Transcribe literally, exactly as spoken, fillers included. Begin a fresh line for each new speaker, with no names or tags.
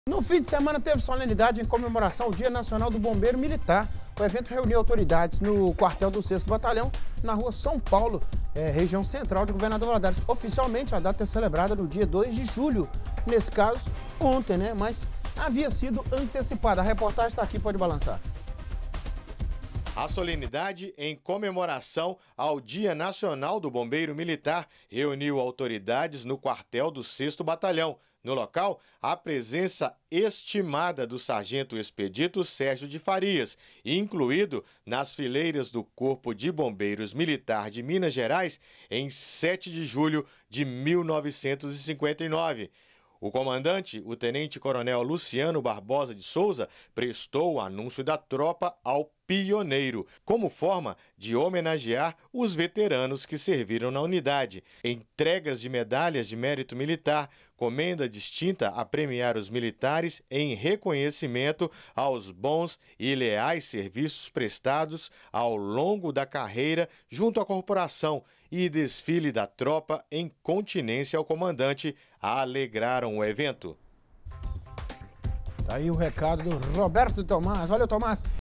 No fim de semana teve solenidade em comemoração ao Dia Nacional do Bombeiro Militar. O evento reuniu autoridades no quartel do sexto Batalhão, na rua São Paulo, é, região central de Governador Valadares. Oficialmente, a data é celebrada no dia dois de julho. Nesse caso, ontem, né? Mas havia sido antecipada. A reportagem está aqui, pode balançar.
A solenidade em comemoração ao Dia Nacional do Bombeiro Militar reuniu autoridades no quartel do sexto Batalhão. No local, a presença estimada do sargento expedito Sérgio de Farias, incluído nas fileiras do Corpo de Bombeiros Militar de Minas Gerais em sete de julho de mil novecentos e cinquenta e nove. O comandante, o tenente-coronel Luciano Barbosa de Souza, prestou o anúncio da tropa ao pioneiro, como forma de homenagear os veteranos que serviram na unidade. Entregas de medalhas de mérito militar, comenda distinta a premiar os militares em reconhecimento aos bons e leais serviços prestados ao longo da carreira junto à corporação e desfile da tropa em continência ao comandante alegraram o evento.
Tá aí o recado do Roberto Tomás. Valeu, Tomás.